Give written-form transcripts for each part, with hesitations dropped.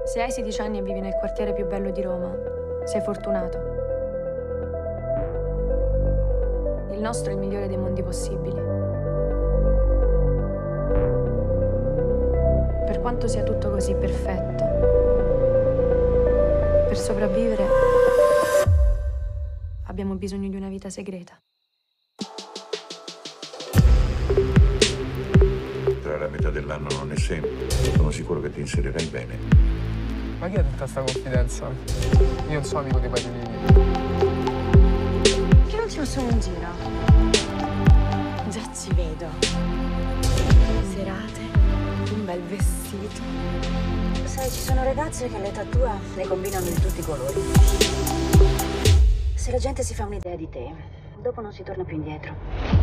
Se hai 16 anni e vivi nel quartiere più bello di Roma, sei fortunato. Il nostro è il migliore dei mondi possibili. Per quanto sia tutto così perfetto, per sopravvivere abbiamo bisogno di una vita segreta. La metà dell'anno non è semplice. Sono sicuro che ti inserirai bene. Ma chi ha tutta sta confidenza? Io non sono amico dei padrini. Che non ti facciamo un giro? Già ci vedo. Serate, un bel vestito. Sai, ci sono ragazze che le tattoo le combinano in tutti i colori. Se la gente si fa un'idea di te, dopo non si torna più indietro.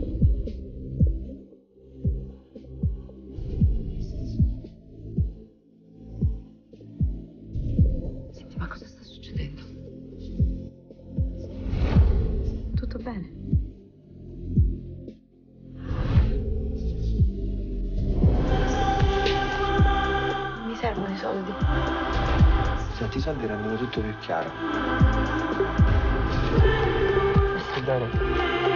Ma cosa sta succedendo? Tutto bene? Non mi servono i soldi. Senti, i soldi rendono tutto più chiaro. Stai bene?